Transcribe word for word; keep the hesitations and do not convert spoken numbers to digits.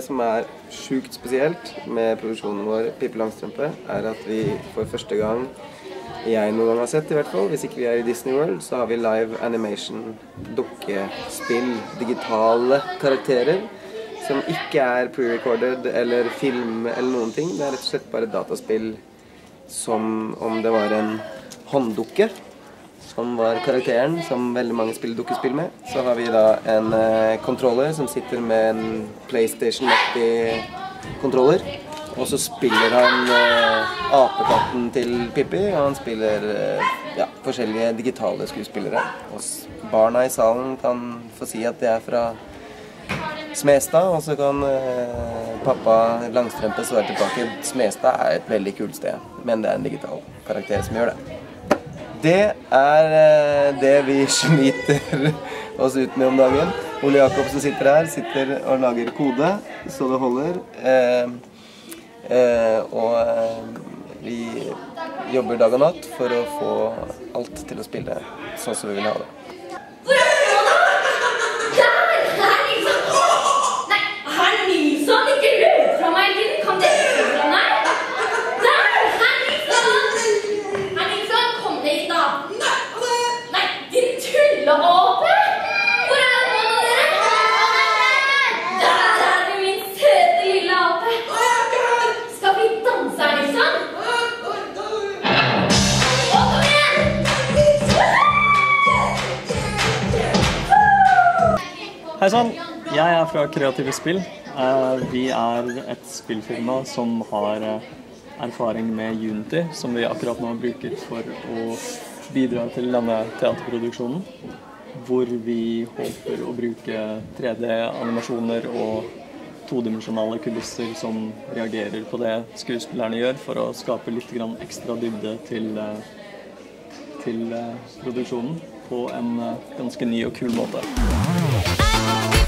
som er sjukt spesielt med produksjonen vår, Pippi Langstrømpe, er at vi for første gang, jeg noen gang har sett i hvert fall, hvis ikke vi er i Disney World, så har vi live animation, dukkespill, digitale karakterer, som ikke er pre-recorded eller film eller noen ting. Det er rett og slett bare dataspill som om det var en hånddukke, som var karakteren som veldig mange spiller dukkespill med. Så har vi da en eh, kontroller som sitter med en PlayStation-aktig kontroller. Og så spiller han eh, apekatten til Pippi, og han spiller eh, ja, forskjellige digitale skuespillere. Og barna i salen kan få si at det er fra Smestad, og så kan eh, pappa Langstrømpe svare tilbake. Smestad er et veldig kult sted, men det er en digital karakter som gjør det. Det er eh, det vi sliter oss ut med om dagen. Ole Jakobsen sitter her, sitter og lager kode, så det holder. Eh, eh, og eh, vi jobber dag og natt for å få alt til å spille sånn som vi vil ha det. Hei sann, jeg er fra Kreative Spill. Vi er et spillfirma som har erfaring med Unity, som vi akkurat nå bruker for å bidra til denne teaterproduksjonen, hvor vi håper å bruke tre D-animasjoner og todimensjonale kulisser som reagerer på det skuespillerne gjør, for å skape litt grann ekstra dybde til, til produksjonen på en ganske ny og kul måte.